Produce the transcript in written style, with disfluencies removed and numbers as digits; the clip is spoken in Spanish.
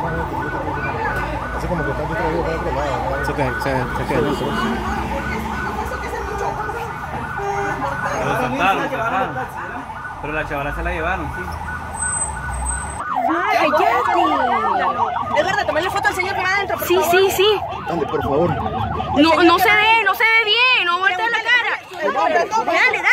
Así como que está distraído para otro lado. Se queda. Lo soltaron. Pero la chavala se la llevaron, sí. ¡Cállate! Es verdad, tomarle foto al señor que va adentro, por favor. Sí. Dale, por favor. No se ve bien, no voltea la cara. Dale.